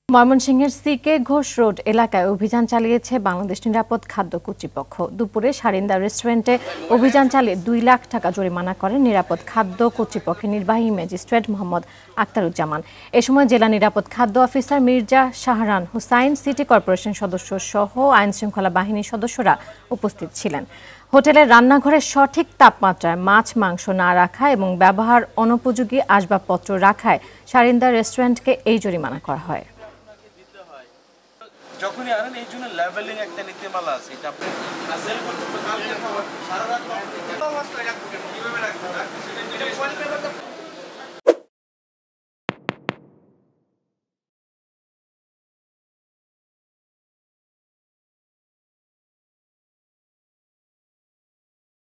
ময়মনসিংহের সিকে ঘোষ রোড এলাকায় অভিযান চালিয়েছে বাংলাদেশ নিরাপদ খাদ্য কর্তৃপক্ষ। দুপুরে সারিন্দা রেস্টুরেন্টে অভিযান চালিয়ে 2 লাখ টাকা জরিমানা করেন নিরাপদ খাদ্য কর্তৃপক্ষের নির্বাহী ম্যাজিস্ট্রেট মোহাম্মদ আক্তারুজ্জামান। এ সময় জেলা নিরাপদ খাদ্য officer Mirza Shahran Hussain, city corporation সদস্য সহ আইন শৃঙ্খলা বাহিনীর সদস্যরা উপস্থিত ছিলেন। হোটেলের রান্নাঘরে সঠিক তাপমাত্রায় মাছ মাংস না রাখা এবং ব্যবহার অনুপযোগী আসবাবপত্র রাখায় সারিন্দা রেস্টুরেন্টকে এই জরিমানা করা হয়। যখনই আনেন এই জন্য লেভেলিং একটা নীতিমালা আছে, এটা আপনি